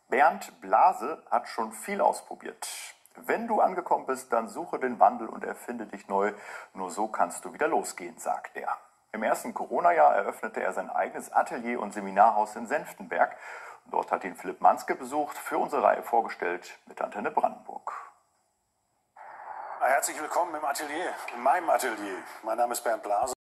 Bernd Blase hat schon viel ausprobiert. Wenn du angekommen bist, dann suche den Wandel und erfinde dich neu. Nur so kannst du wieder losgehen, sagt er. Im ersten Corona-Jahr eröffnete er sein eigenes Atelier und Seminarhaus in Senftenberg. Dort hat ihn Philipp Manske besucht, für unsere Reihe vorgestellt mit Antenne Brandenburg. Herzlich willkommen im Atelier, in meinem Atelier. Mein Name ist Bernd Blase.